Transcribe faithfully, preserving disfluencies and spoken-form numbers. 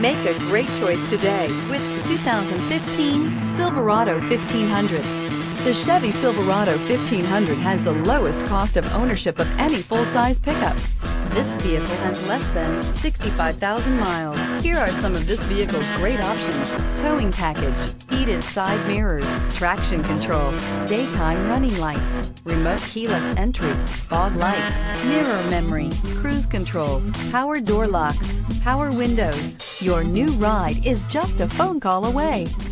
Make a great choice today with the two thousand fifteen Silverado fifteen hundred. The Chevy Silverado fifteen hundred has the lowest cost of ownership of any full-size pickup. This vehicle has less than sixty-five thousand miles. Here are some of this vehicle's great options: towing package, heated side mirrors, traction control, daytime running lights, remote keyless entry, fog lights, mirror memory, cruise control, power door locks, power windows. Your new ride is just a phone call away.